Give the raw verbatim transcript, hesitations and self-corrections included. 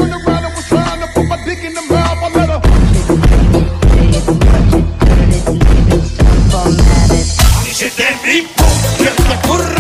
turned around and was trying to put my dick in the mouth. I let her. Dice te mi, que te corre.